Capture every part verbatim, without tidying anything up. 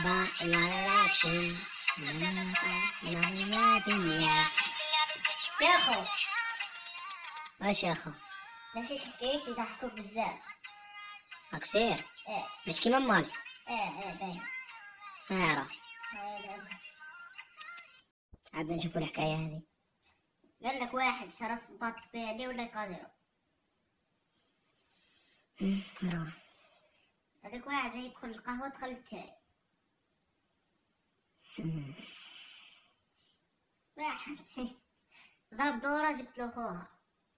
coba العلاقين ما دنيا. يا اخو واش يا اخو؟ لكن حكيت يضحكوك بزاف. راك سير ايه باش كيما مالك. ايه ايه باين. ما راه هذا. عاد نشوفوا الحكايه هذه. قال لك واحد شرى صباط كبير عليه ولا يقادروا. راه هذاك واحد جاي يدخل القهوة دخل التاي. واحد ضرب دورة جبت له خوها.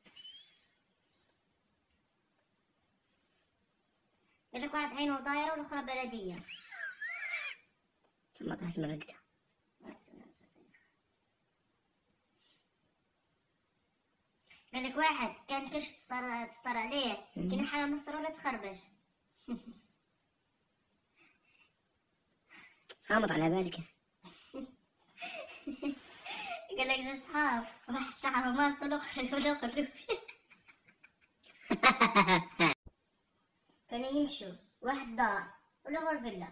قال لك واحد عينه دايرة والاخرى بلدية. سمعتهاش من رقتها. قال لك واحد كانت كرش تسطر تسطر عليه كي نحى مصر ولا تخربش. صامت على بالك. قال لك زوج صحاب واحد شعره ماسط والاخر والاخر كانوا يمشوا واحد دار والاخر فيلا.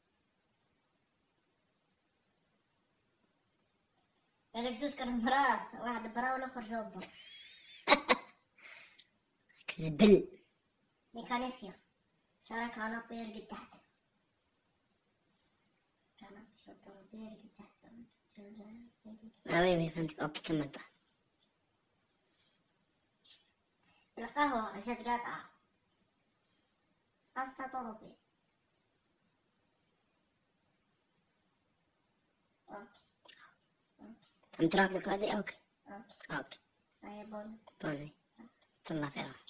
قال لك زوج كانوا مراث واحد برا والاخر جوبه. زبل. ميكانيسيا شرى كنبي يرقد تحته. كنبي يرقد تحته. اه وي فهمتك. اوكي كمل بقى. القهوة جت قاطعة خاصة طربي. اوكي فهمت راكدك هذه. اوكي اوكي اوكي هيا بون بوني. طلع في راحتك.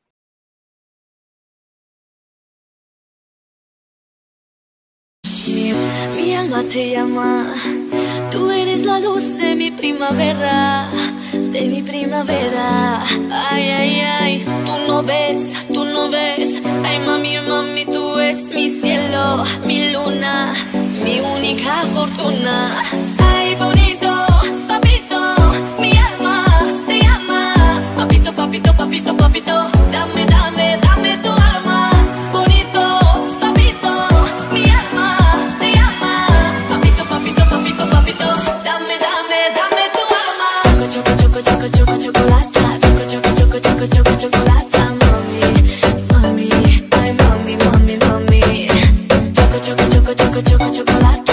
Mi alma te llama, tú eres la luz de mi primavera, de mi primavera. Ay, ay, ay, tú no ves, tú no ves. Ay, mami, mami, tú eres mi cielo, mi luna, mi única fortuna. Ay, bonito, papito, mi alma te llama. Papito, papito, papito, papito, dame, dame, dame tu alma. Bonito, papito, mi alma te llama. Papito, papito, papito, papito, dame, dame, dame tu alma. Choco, choco, choco, choco, chocolata. Choco, choco, choco, choco, choco, chocolata. Mami, mami, ay, mami, mami, mami. Choco, choco, choco, choco, choco, chocolata.